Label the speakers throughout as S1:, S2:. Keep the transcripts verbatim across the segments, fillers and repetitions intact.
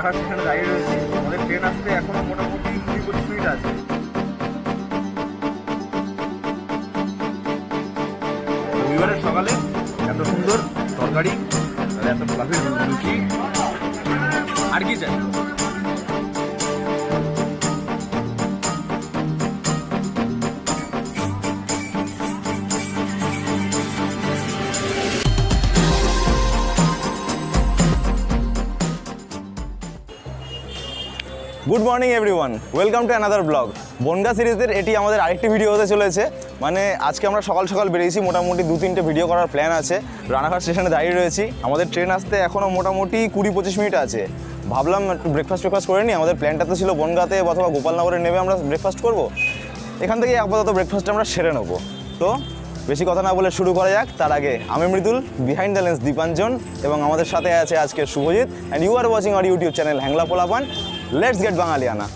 S1: রানাঘাট স্টেশনে দাঁড়িয়ে রয়েছি। আমাদের ট্রেন আসতে এখনো মোটামুটি কুড়ি পঁচিশ মিনিট আছে। রবিবারের সকালে এত সুন্দর তরকারি, এত ফ্লাফি লুচি, আর কি চাই।
S2: Good morning everyone, welcome to another blog. Bongaon সিরিজের এটি আমাদের আরেকটি ভিডিও হতে চলেছে। মানে আজকে আমরা সকাল সকাল বেরিয়েছি, মোটামুটি দু তিনটে ভিডিও করার প্ল্যান আছে। রানাঘাট স্টেশনে দাঁড়িয়ে রয়েছি, আমাদের ট্রেন আসতে এখনও মোটামুটি কুড়ি পঁচিশ মিনিট আছে। ভাবলাম একটু ব্রেকফাস্ট ব্রেকফাস্ট করে নিই। আমাদের প্ল্যানটা তো ছিল বনগাতে অথবা গোপালনগরে নেমে আমরা ব্রেকফাস্ট করব। এখান থেকে আপাতত ব্রেকফাস্টটা আমরা সেরে নেবো। তো বেশি কথা না বলে শুরু করা যাক। তার আগে আমি Mridul, behind the lens Dipanjan, এবং আমাদের সাথে আছে আজকে Subhajit, and you are watching our YouTube channel Hangla Polapan. Let's get বাঙালিয়ানা।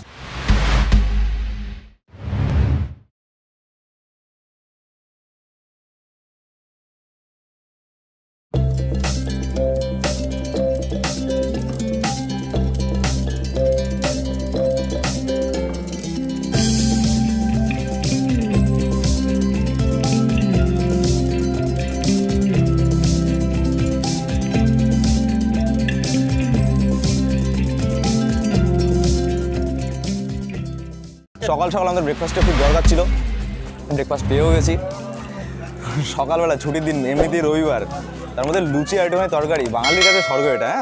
S2: সকাল সকাল আমাদের ব্রেকফাস্টে খুব দরকার ছিল, ব্রেকফাস্ট পেয়েও গেছি। সকালবেলা ছুটির দিন, এমনিতেই রবিবার, তার মধ্যে লুচি আইটেমের তরকারি, বাঙালির কাছে স্বর্গ এটা। হ্যাঁ,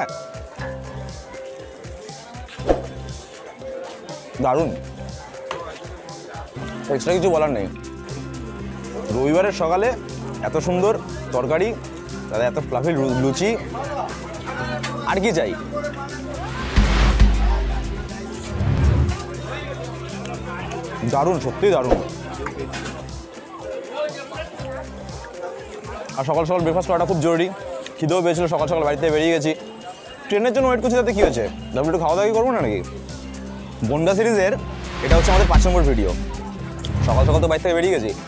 S2: দারুণ, এক্সট্রা কিছু বলার নেই। রবিবারের সকালে এত সুন্দর তরকারি, তাদের এত ফ্লাফি লুচি, আর কি চাই। দারুণ, সত্যিই দারুণ। আর সকাল সকাল ব্রেকফাস্ট করাটা খুব জরুরি। খিদেও পেয়েছিল, সকাল সকাল বাড়িতে বেরিয়ে গেছি। ট্রেনের জন্য ওয়েট করছি, তাতে কী হয়েছে, তারপর একটু খাওয়া দাওয়া করবো না নাকি। বনগা সিরিজের এটা হচ্ছে আমাদের পাঁচ নম্বর ভিডিও। সকাল সকাল তো বাড়ি থেকে বেরিয়ে গেছি।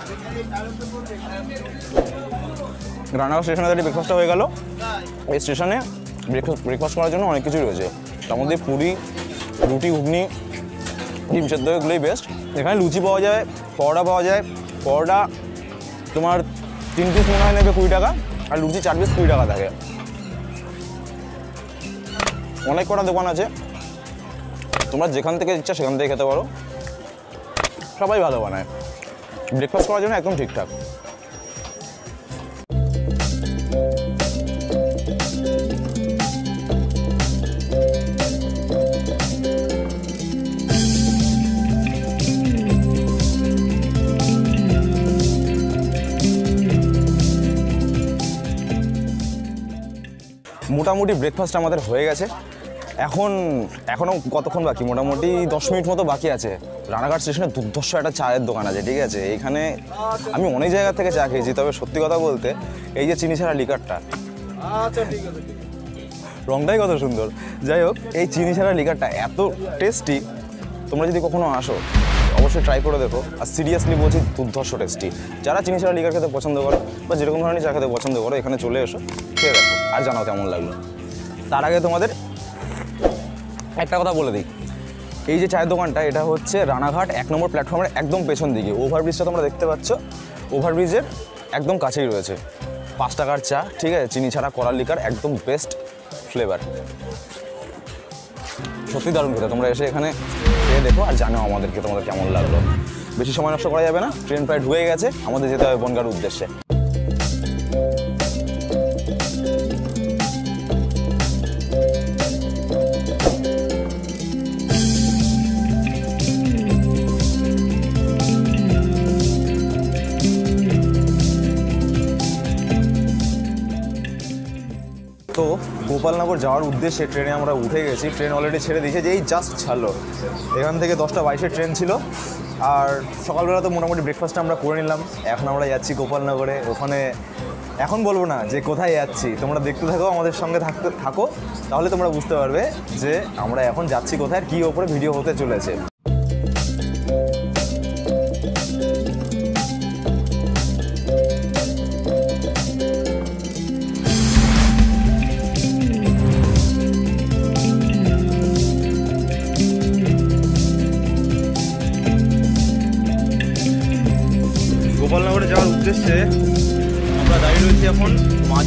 S2: রানাঘাট স্টেশনে দাঁড়িয়ে ব্রেকফাস্টটা হয়ে গেল। এই স্টেশনে ব্রেকফাস্ট ব্রেকফাস্ট করার জন্য অনেক কিছুই রয়েছে। তার মধ্যে পুরি, রুটি, ঘুগনি, ডিম সেদ্ধ, এগুলোই বেস্ট। এখানে লুচি পাওয়া যায়, পরোটা পাওয়া যায়। পরোটা তোমার তিন পিস মনে হয় নেবে কুড়ি টাকা, আর লুচি চার পিস কুড়ি টাকা থাকে। অনেক কটা দোকান আছে, তোমরা যেখান থেকে ইচ্ছা সেখান থেকে খেতে পারো। সবাই ভালো বানায়, ব্রেকফাস্ট করার জন্য একদম ঠিকঠাক। মোটামুটি ব্রেকফাস্ট আমাদের হয়ে গেছে। এখন এখনও কতক্ষণ বাকি, মোটামুটি দশ মিনিট মতো বাকি আছে। রানাঘাট স্টেশনে দুর্ধর্ষ একটা চায়ের দোকান আছে, ঠিক আছে। এইখানে আমি অনেক জায়গা থেকে চা খেয়েছি, তবে সত্যি কথা বলতে এই যে চিনি ছাড়া লিকারটা, রংটাই কত সুন্দর। যাই হোক, এই চিনি ছাড়া লিকারটা এত টেস্টি, তোমরা যদি কখনো আসো অবশ্যই ট্রাই করে দেখো। আর সিরিয়াসলি বলছি, দুর্ধর্ষ টেস্টি। যারা চিনি ছাড়া লিকার খেতে পছন্দ করো বা যেরকম ধরনের চা খেতে পছন্দ করো, এখানে চলে এসো, খেয়ে দেখো, আর জানাও কেমন লাগলো। তার আগে তোমাদের একটা কথা বলে দিই, এই যে চায়ের দোকানটা, এটা হচ্ছে রানাঘাট এক নম্বর প্ল্যাটফর্মের একদম পেছন দিকে। ওভারব্রিজটা তোমরা দেখতে পাচ্ছ, ওভারব্রিজের একদম কাছেই রয়েছে। পাঁচ টাকার চা, ঠিক আছে, চিনি ছাড়া করার লিকার, একদম বেস্ট ফ্লেভার, সত্যি দারুণ খেতে। তোমরা এসে এখানে খেয়ে দেখো আর জানো আমাদেরকে তোমাদের কেমন লাগলো। বেশি সময় নষ্ট করা যাবে না, ট্রেন প্রায় ঢুকে গেছে, আমাদের যেতে হবে বনগার উদ্দেশ্যে। তো গোপালনগর যাওয়ার উদ্দেশ্যে ট্রেনে আমরা উঠে গেছি। ট্রেন অলরেডি ছেড়ে দিয়েছে, যে এই জাস্ট ছাড়লো। এখান থেকে দশটা বাইশের ট্রেন ছিল। আর সকালবেলা তো মোটামুটি ব্রেকফাস্টটা আমরা করে নিলাম। এখন আমরা যাচ্ছি গোপালনগরে। ওখানে এখন বলবো না যে কোথায় যাচ্ছি, তোমরা দেখতে থাকো, আমাদের সঙ্গে থাকতে থাকো, তাহলে তোমরা বুঝতে পারবে যে আমরা এখন যাচ্ছি কোথায়, কী ওপরে ভিডিও হতে চলেছে।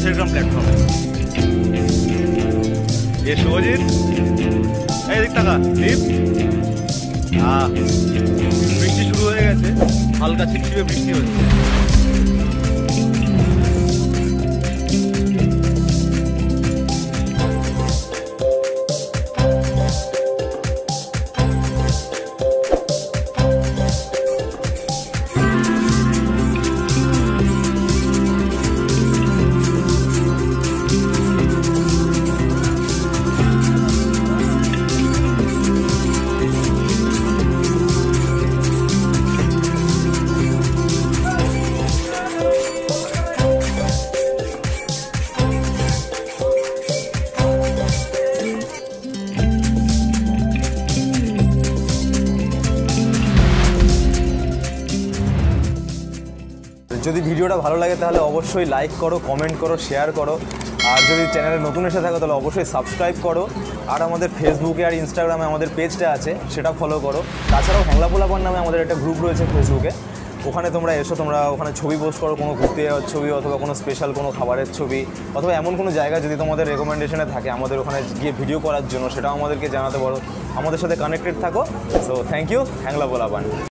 S2: দশের গ্রাম প্ল্যাটফর্মে। এ শুভজিৎ, এই দিক টাকা দীপ। হ্যাঁ, বৃষ্টি শুরু হয়ে গেছে, হালকা ছিপছিপে বৃষ্টি হচ্ছে। যদি ভিডিওটা ভালো লাগে তাহলে অবশ্যই লাইক করো, কমেন্ট করো, শেয়ার করো। আর যদি চ্যানেলে নতুন এসে থাকো তাহলে অবশ্যই সাবস্ক্রাইব করো। আর আমাদের ফেসবুকে আর ইনস্টাগ্রামে আমাদের পেজটা আছে, সেটা ফলো করো। তাছাড়াও হ্যাংলা পোলাপান নামে আমাদের একটা গ্রুপ রয়েছে ফেসবুকে, ওখানে তোমরা এসো, তোমরা ওখানে ছবি পোস্ট করো, কোনো ঘুরতে যাওয়ার ছবি অথবা কোনো স্পেশাল কোনো খাবারের ছবি অথবা এমন কোনো জায়গা যদি তোমাদের রেকমেন্ডেশনে থাকে আমাদের ওখানে গিয়ে ভিডিও করার জন্য, সেটাও আমাদেরকে জানাতে পারো। আমাদের সাথে কানেক্টেড থাকো। সো থ্যাংক ইউ, হ্যাংলা পোলাপান।